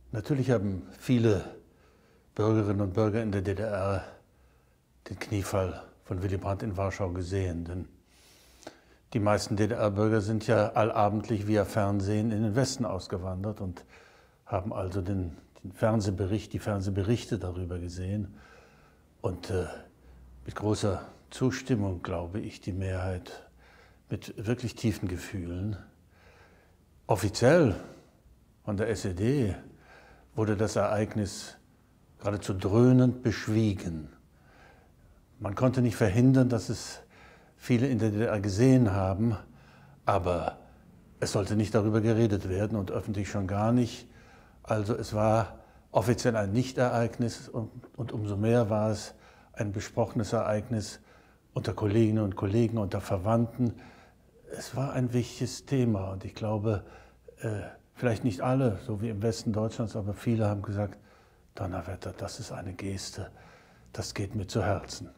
Natürlich haben viele Bürgerinnen und Bürger in der DDR den Kniefall von Willy Brandt in Warschau gesehen. Denn die meisten DDR-Bürger sind ja allabendlich via Fernsehen in den Westen ausgewandert und haben also den Fernsehbericht, die Fernsehberichte darüber gesehen. Und mit großer Zustimmung, glaube ich, die Mehrheit mit wirklich tiefen Gefühlen. Offiziell von der SED wurde das Ereignis geradezu dröhnend beschwiegen. Man konnte nicht verhindern, dass es viele in der DDR gesehen haben, aber es sollte nicht darüber geredet werden und öffentlich schon gar nicht. Also es war offiziell ein Nichtereignis und umso mehr war es ein besprochenes Ereignis unter Kolleginnen und Kollegen, unter Verwandten. Es war ein wichtiges Thema und ich glaube, vielleicht nicht alle, so wie im Westen Deutschlands, aber viele haben gesagt, Donnerwetter, das ist eine Geste, das geht mir zu Herzen.